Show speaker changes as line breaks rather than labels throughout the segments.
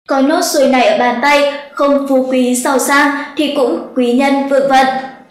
Có nốt ruồi này ở bàn tay, không phú quý giàu sang thì cũng quý nhân vượng vận.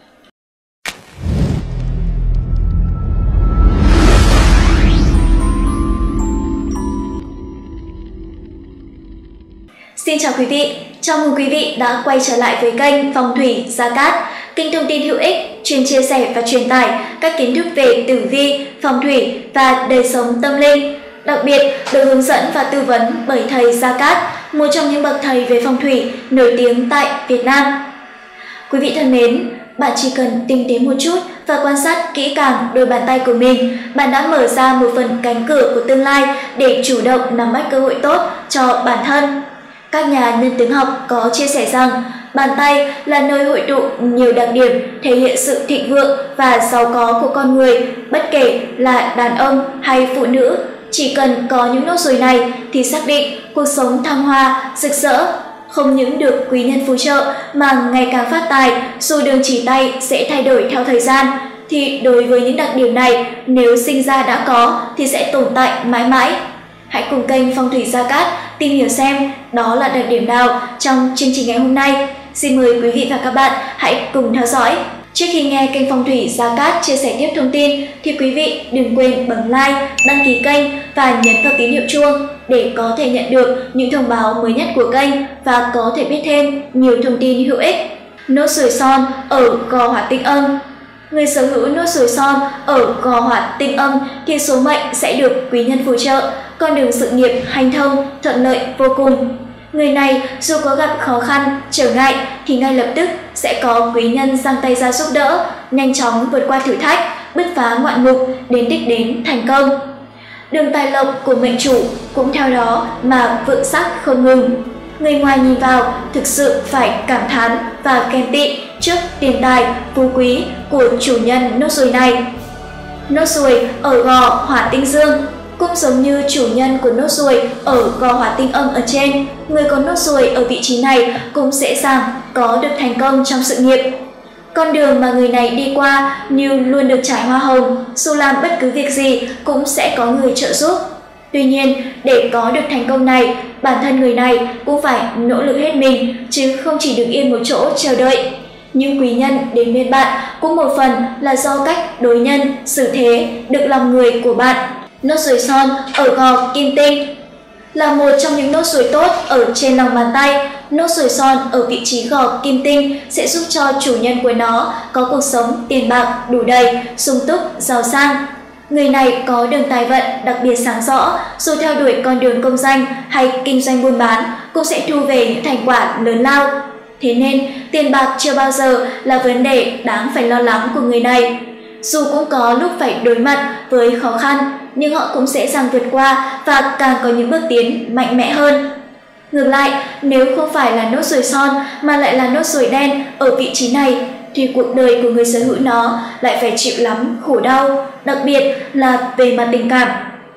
Xin chào quý vị, chào mừng quý vị đã quay trở lại với kênh Phong thủy Gia Cát, kênh thông tin hữu ích chuyên chia sẻ và truyền tải các kiến thức về tử vi, phong thủy và đời sống tâm linh. Đặc biệt được hướng dẫn và tư vấn bởi thầy Gia Cát, một trong những bậc thầy về phong thủy nổi tiếng tại Việt Nam. Quý vị thân mến, bạn chỉ cần tinh tế một chút và quan sát kỹ càng đôi bàn tay của mình, bạn đã mở ra một phần cánh cửa của tương lai để chủ động nắm bắt cơ hội tốt cho bản thân. Các nhà nhân tướng học có chia sẻ rằng bàn tay là nơi hội tụ nhiều đặc điểm thể hiện sự thịnh vượng và giàu có của con người, bất kể là đàn ông hay phụ nữ. Chỉ cần có những nốt ruồi này thì xác định cuộc sống thăng hoa, rực rỡ, không những được quý nhân phù trợ mà ngày càng phát tài, dù đường chỉ tay sẽ thay đổi theo thời gian. Thì đối với những đặc điểm này, nếu sinh ra đã có thì sẽ tồn tại mãi mãi. Hãy cùng kênh Phong thủy Gia Cát tìm hiểu xem đó là đặc điểm nào trong chương trình ngày hôm nay. Xin mời quý vị và các bạn hãy cùng theo dõi. Trước khi nghe kênh Phong thủy Gia Cát chia sẻ tiếp thông tin thì quý vị đừng quên bấm like, đăng ký kênh và nhấn vào tín hiệu chuông để có thể nhận được những thông báo mới nhất của kênh và có thể biết thêm nhiều thông tin hữu ích. Nốt ruồi son ở gò hỏa tinh âm. Người sở hữu nốt ruồi son ở gò hỏa tinh âm thì số mệnh sẽ được quý nhân phù trợ, con đường sự nghiệp hanh thông, thuận lợi vô cùng. Người này dù có gặp khó khăn, trở ngại thì ngay lập tức sẽ có quý nhân giang tay ra giúp đỡ, nhanh chóng vượt qua thử thách, bứt phá ngoạn mục, đến đích đến thành công. Đường tài lộc của mệnh chủ cũng theo đó mà vượng sắc không ngừng. Người ngoài nhìn vào thực sự phải cảm thán và ghen tị trước tiền tài, phú quý của chủ nhân nốt ruồi này. Nốt ruồi ở gò hỏa tinh dương cũng giống như chủ nhân của nốt ruồi ở gò hỏa tinh âm ở trên, người có nốt ruồi ở vị trí này cũng dễ dàng có được thành công trong sự nghiệp. Con đường mà người này đi qua như luôn được trải hoa hồng, dù làm bất cứ việc gì cũng sẽ có người trợ giúp. Tuy nhiên, để có được thành công này, bản thân người này cũng phải nỗ lực hết mình, chứ không chỉ đứng yên một chỗ chờ đợi. Những quý nhân đến bên bạn cũng một phần là do cách đối nhân, xử thế, được lòng người của bạn. Nốt ruồi son ở gò kim tinh là một trong những nốt ruồi tốt ở trên lòng bàn tay. Nốt ruồi son ở vị trí gò kim tinh sẽ giúp cho chủ nhân của nó có cuộc sống tiền bạc đủ đầy, sung túc, giàu sang. Người này có đường tài vận đặc biệt sáng rõ, dù theo đuổi con đường công danh hay kinh doanh buôn bán cũng sẽ thu về những thành quả lớn lao. Thế nên tiền bạc chưa bao giờ là vấn đề đáng phải lo lắng của người này. Dù cũng có lúc phải đối mặt với khó khăn, nhưng họ cũng dễ dàng vượt qua và càng có những bước tiến mạnh mẽ hơn. Ngược lại, nếu không phải là nốt ruồi son mà lại là nốt ruồi đen ở vị trí này, thì cuộc đời của người sở hữu nó lại phải chịu lắm khổ đau, đặc biệt là về mặt tình cảm.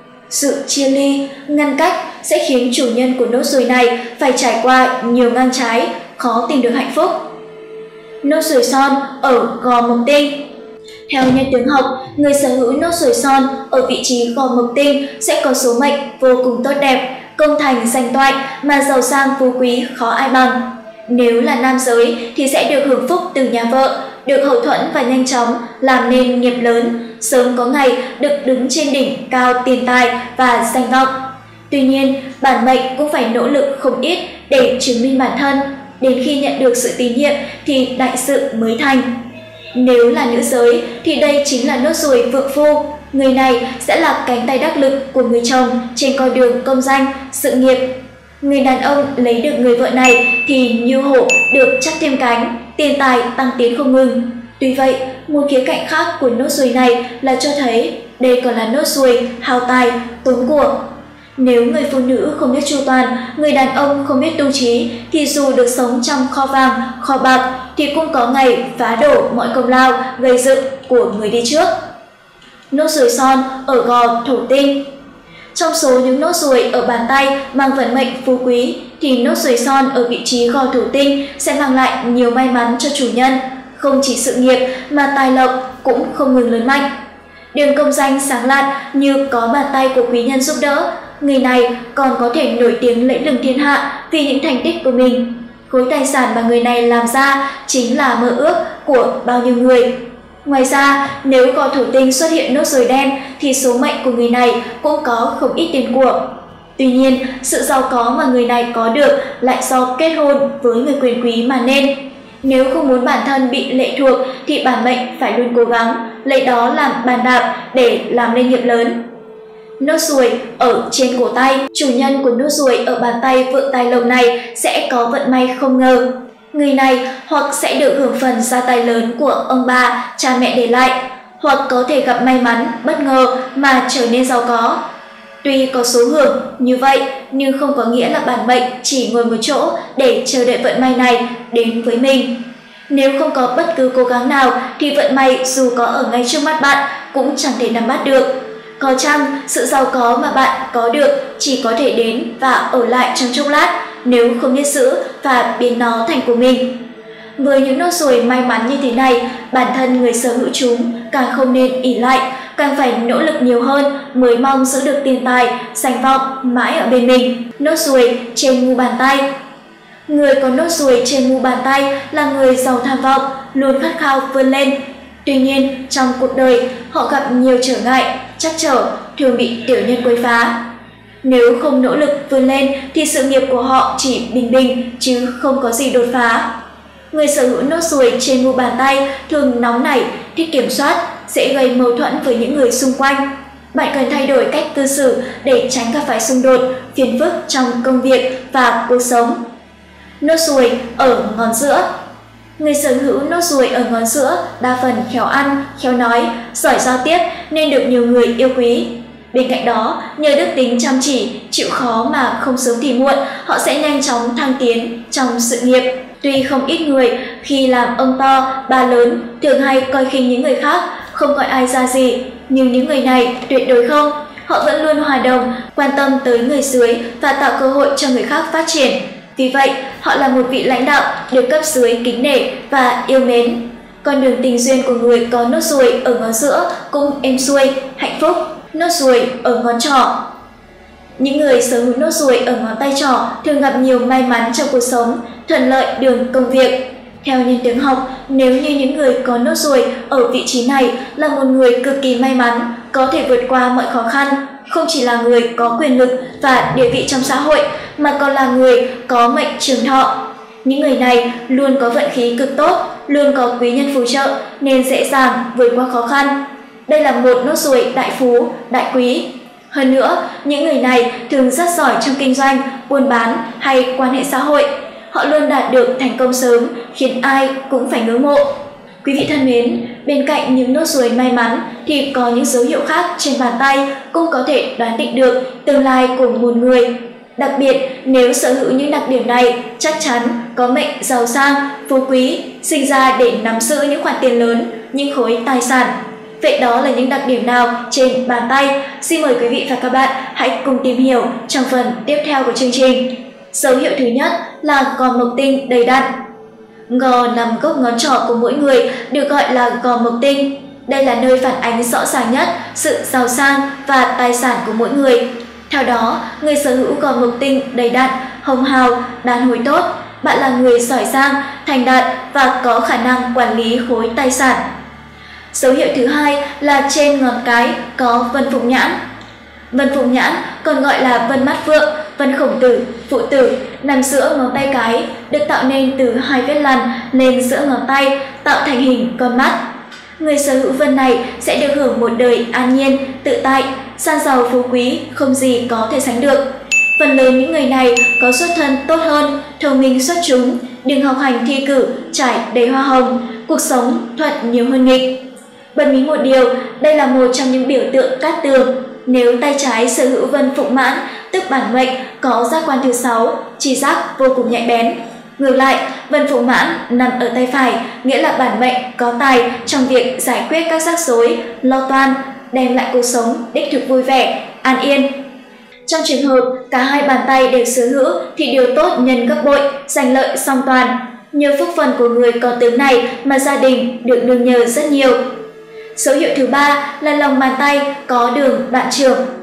Sự chia ly, ngăn cách sẽ khiến chủ nhân của nốt ruồi này phải trải qua nhiều ngang trái, khó tìm được hạnh phúc. Nốt ruồi son ở gò mộc tinh. Theo nhân tướng học, người sở hữu nốt ruồi son ở vị trí gò mộc tinh sẽ có số mệnh vô cùng tốt đẹp, công thành danh toại mà giàu sang phú quý khó ai bằng. Nếu là nam giới thì sẽ được hưởng phúc từ nhà vợ, được hậu thuẫn và nhanh chóng làm nên nghiệp lớn, sớm có ngày được đứng trên đỉnh cao tiền tài và danh vọng. Tuy nhiên, bản mệnh cũng phải nỗ lực không ít để chứng minh bản thân, đến khi nhận được sự tín nhiệm thì đại sự mới thành. Nếu là nữ giới thì đây chính là nốt ruồi vượng phu, người này sẽ là cánh tay đắc lực của người chồng trên con đường công danh, sự nghiệp. Người đàn ông lấy được người vợ này thì như hổ được chắp thêm cánh, tiền tài tăng tiến không ngừng. Tuy vậy, một khía cạnh khác của nốt ruồi này là cho thấy đây còn là nốt ruồi hao tài, tốn của. Nếu người phụ nữ không biết chu toàn, người đàn ông không biết tu trí thì dù được sống trong kho vàng, kho bạc thì cũng có ngày phá đổ mọi công lao gây dựng của người đi trước. Nốt ruồi son ở gò thổ tinh. Trong số những nốt ruồi ở bàn tay mang vận mệnh phú quý thì nốt ruồi son ở vị trí gò thổ tinh sẽ mang lại nhiều may mắn cho chủ nhân, không chỉ sự nghiệp mà tài lộc cũng không ngừng lớn mạnh. Đường công danh sáng lạn như có bàn tay của quý nhân giúp đỡ, người này còn có thể nổi tiếng lẫy lừng thiên hạ vì những thành tích của mình. Khối tài sản mà người này làm ra chính là mơ ước của bao nhiêu người. Ngoài ra, nếu có thổ tinh xuất hiện nốt ruồi đen thì số mệnh của người này cũng có không ít tiền của. Tuy nhiên, sự giàu có mà người này có được lại do kết hôn với người quyền quý mà nên. Nếu không muốn bản thân bị lệ thuộc thì bản mệnh phải luôn cố gắng lấy đó làm bàn đạp để làm nên nghiệp lớn. Nốt ruồi ở trên cổ tay, chủ nhân của nốt ruồi ở bàn tay vượng tài lộc này sẽ có vận may không ngờ. Người này hoặc sẽ được hưởng phần gia tài lớn của ông bà, cha mẹ để lại, hoặc có thể gặp may mắn, bất ngờ mà trở nên giàu có. Tuy có số hưởng như vậy nhưng không có nghĩa là bản mệnh chỉ ngồi một chỗ để chờ đợi vận may này đến với mình. Nếu không có bất cứ cố gắng nào thì vận may dù có ở ngay trước mắt bạn cũng chẳng thể nắm bắt được. Có chăng sự giàu có mà bạn có được chỉ có thể đến và ở lại trong chốc lát nếu không biết giữ và biến nó thành của mình. Với những nốt ruồi may mắn như thế này, bản thân người sở hữu chúng càng không nên ỷ lại, càng phải nỗ lực nhiều hơn mới mong giữ được tiền tài, danh vọng mãi ở bên mình. Nốt ruồi trên mu bàn tay. Người có nốt ruồi trên mu bàn tay là người giàu tham vọng, luôn khát khao vươn lên. Tuy nhiên, trong cuộc đời, họ gặp nhiều trở ngại, trắc trở, thường bị tiểu nhân quấy phá. Nếu không nỗ lực vươn lên thì sự nghiệp của họ chỉ bình bình chứ không có gì đột phá. Người sở hữu nốt ruồi trên mu bàn tay thường nóng nảy, thích kiểm soát, dễ gây mâu thuẫn với những người xung quanh. Bạn cần thay đổi cách cư xử để tránh gặp phải xung đột, phiền phức trong công việc và cuộc sống. Nốt ruồi ở ngón giữa. Người sở hữu nốt ruồi ở ngón giữa đa phần khéo ăn, khéo nói, giỏi giao tiếp nên được nhiều người yêu quý. Bên cạnh đó, nhờ đức tính chăm chỉ, chịu khó mà không sớm thì muộn, họ sẽ nhanh chóng thăng tiến trong sự nghiệp. Tuy không ít người khi làm ông to, bà lớn thường hay coi khinh những người khác, không coi ai ra gì, nhưng những người này tuyệt đối không. Họ vẫn luôn hòa đồng, quan tâm tới người dưới và tạo cơ hội cho người khác phát triển. Vì vậy, họ là một vị lãnh đạo được cấp dưới kính nể và yêu mến. Con đường tình duyên của người có nốt ruồi ở ngón giữa cũng êm xuôi, hạnh phúc. Nốt ruồi ở ngón trỏ. Những người sở hữu nốt ruồi ở ngón tay trỏ thường gặp nhiều may mắn trong cuộc sống, thuận lợi đường công việc. Theo nhân tướng học, nếu như những người có nốt ruồi ở vị trí này là một người cực kỳ may mắn, có thể vượt qua mọi khó khăn, không chỉ là người có quyền lực và địa vị trong xã hội mà còn là người có mệnh trường thọ. Những người này luôn có vận khí cực tốt, luôn có quý nhân phù trợ nên dễ dàng vượt qua khó khăn. Đây là một nốt ruồi đại phú, đại quý. Hơn nữa, những người này thường rất giỏi trong kinh doanh, buôn bán hay quan hệ xã hội. Họ luôn đạt được thành công sớm, khiến ai cũng phải ngưỡng mộ. Quý vị thân mến, bên cạnh những nốt ruồi may mắn thì có những dấu hiệu khác trên bàn tay cũng có thể đoán định được tương lai của một người. Đặc biệt, nếu sở hữu những đặc điểm này, chắc chắn có mệnh giàu sang, phú quý, sinh ra để nắm giữ những khoản tiền lớn, những khối tài sản. Vậy đó là những đặc điểm nào trên bàn tay? Xin mời quý vị và các bạn hãy cùng tìm hiểu trong phần tiếp theo của chương trình. Dấu hiệu thứ nhất là gò mộc tinh đầy đặn. Gò nằm gốc ngón trỏ của mỗi người được gọi là gò mộc tinh. Đây là nơi phản ánh rõ ràng nhất sự giàu sang và tài sản của mỗi người. Theo đó, người sở hữu gò mộc tinh đầy đặn, hồng hào, đàn hồi tốt, bạn là người giỏi giang, thành đạt và có khả năng quản lý khối tài sản. Dấu hiệu thứ hai là trên ngón cái có vân phụng nhãn. Vân phụng nhãn còn gọi là vân mắt phượng, vân khổng tử, phụ tử, nằm giữa ngón tay cái, được tạo nên từ hai vết lằn lên giữa ngón tay, tạo thành hình con mắt. Người sở hữu vân này sẽ được hưởng một đời an nhiên, tự tại, san giàu phú quý, không gì có thể sánh được. Phần lớn những người này có xuất thân tốt hơn, thông minh xuất chúng, đường học hành thi cử trải đầy hoa hồng, cuộc sống thuận nhiều hơn nghịch. Bật mí một điều, đây là một trong những biểu tượng cát tường. Nếu tay trái sở hữu vân phụng mãn, tức bản mệnh có giác quan thứ 6, tri giác vô cùng nhạy bén. Ngược lại, vân phụng mãn nằm ở tay phải, nghĩa là bản mệnh có tài trong việc giải quyết các rắc rối, lo toan, đem lại cuộc sống đích thực vui vẻ, an yên. Trong trường hợp cả hai bàn tay đều sở hữu thì điều tốt nhân gấp bội, giành lợi song toàn. Nhờ phúc phần của người có tướng này mà gia đình được nương nhờ rất nhiều. Dấu hiệu thứ ba là lòng bàn tay có đường bạn trưởng.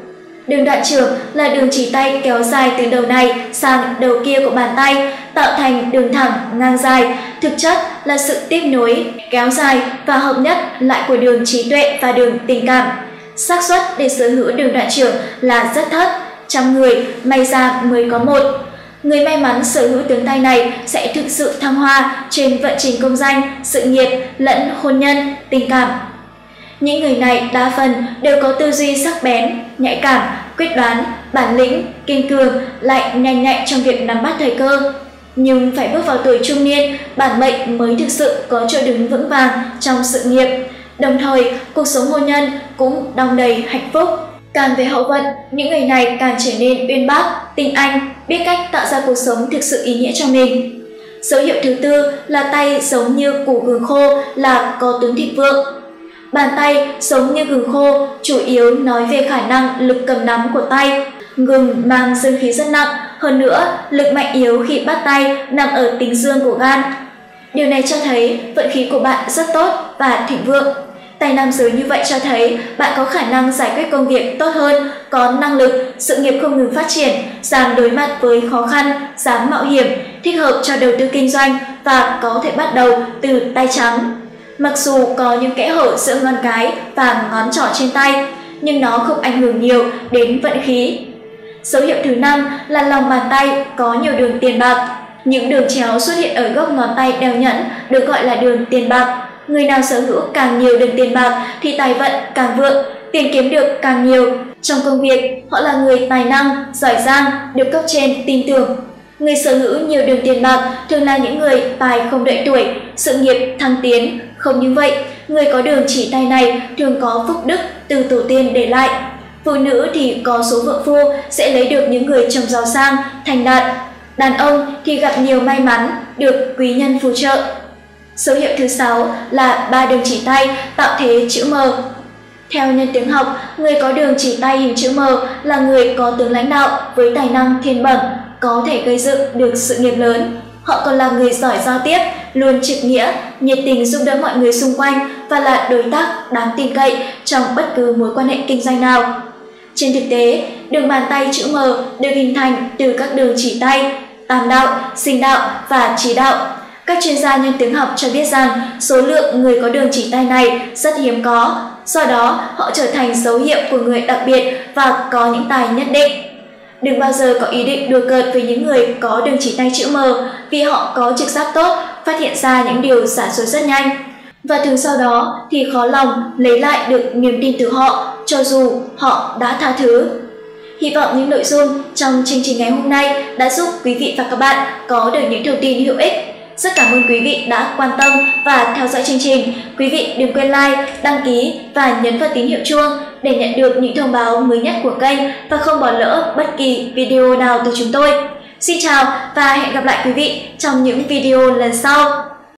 Đường đoạn trưởng là đường chỉ tay kéo dài từ đầu này sang đầu kia của bàn tay, tạo thành đường thẳng ngang dài, thực chất là sự tiếp nối, kéo dài và hợp nhất lại của đường trí tuệ và đường tình cảm. Xác suất để sở hữu đường đoạn trưởng là rất thấp, trăm người may ra mới có một. Người may mắn sở hữu tướng tay này sẽ thực sự thăng hoa trên vận trình công danh, sự nghiệp lẫn hôn nhân, tình cảm. Những người này đa phần đều có tư duy sắc bén, nhạy cảm, quyết đoán, bản lĩnh, kiên cường, lại nhanh nhạy trong việc nắm bắt thời cơ. Nhưng phải bước vào tuổi trung niên, bản mệnh mới thực sự có chỗ đứng vững vàng trong sự nghiệp. Đồng thời, cuộc sống hôn nhân cũng đong đầy hạnh phúc. Càng về hậu vận, những người này càng trở nên uyên bác, tinh anh, biết cách tạo ra cuộc sống thực sự ý nghĩa cho mình. Dấu hiệu thứ tư là tay giống như củ gừng khô là có tướng thịnh vượng. Bàn tay giống như gừng khô chủ yếu nói về khả năng lực cầm nắm của tay. Gừng mang dương khí rất nặng, hơn nữa lực mạnh yếu khi bắt tay nằm ở tính dương của gan. Điều này cho thấy vận khí của bạn rất tốt và thịnh vượng. Tay nam giới như vậy cho thấy bạn có khả năng giải quyết công việc tốt hơn, có năng lực, sự nghiệp không ngừng phát triển, dám đối mặt với khó khăn, dám mạo hiểm, thích hợp cho đầu tư kinh doanh và có thể bắt đầu từ tay trắng. Mặc dù có những kẽ hở giữa ngón cái và ngón trỏ trên tay, nhưng nó không ảnh hưởng nhiều đến vận khí. Dấu hiệu thứ 5 là lòng bàn tay có nhiều đường tiền bạc. Những đường chéo xuất hiện ở gốc ngón tay đeo nhẫn được gọi là đường tiền bạc. Người nào sở hữu càng nhiều đường tiền bạc thì tài vận càng vượng, tiền kiếm được càng nhiều. Trong công việc, họ là người tài năng, giỏi giang, được cấp trên tin tưởng. Người sở hữu nhiều đường tiền bạc thường là những người tài không đợi tuổi, sự nghiệp thăng tiến. Không như vậy, người có đường chỉ tay này thường có phúc đức từ tổ tiên để lại. Phụ nữ thì có số vợ phu sẽ lấy được những người chồng giàu sang, thành đạt. Đàn ông thì gặp nhiều may mắn, được quý nhân phù trợ. Dấu hiệu thứ 6 là 3 đường chỉ tay tạo thế chữ M. Theo nhân tướng học, người có đường chỉ tay hình chữ M là người có tướng lãnh đạo với tài năng thiên bẩm, có thể gây dựng được sự nghiệp lớn. Họ còn là người giỏi giao tiếp, luôn trực nghĩa, nhiệt tình giúp đỡ mọi người xung quanh và là đối tác đáng tin cậy trong bất cứ mối quan hệ kinh doanh nào. Trên thực tế, đường bàn tay chữ M được hình thành từ các đường chỉ tay, tam đạo, sinh đạo và chỉ đạo. Các chuyên gia nhân tướng học cho biết rằng số lượng người có đường chỉ tay này rất hiếm có, do đó họ trở thành dấu hiệu của người đặc biệt và có những tài nhất định. Đừng bao giờ có ý định đùa cợt với những người có đường chỉ tay chữ M vì họ có trực giác tốt, phát hiện ra những điều giả dối rất nhanh. Và thường sau đó thì khó lòng lấy lại được niềm tin từ họ cho dù họ đã tha thứ. Hy vọng những nội dung trong chương trình ngày hôm nay đã giúp quý vị và các bạn có được những thông tin hữu ích. Rất cảm ơn quý vị đã quan tâm và theo dõi chương trình. Quý vị đừng quên like, đăng ký và nhấn vào tín hiệu chuông để nhận được những thông báo mới nhất của kênh và không bỏ lỡ bất kỳ video nào từ chúng tôi. Xin chào và hẹn gặp lại quý vị trong những video lần sau.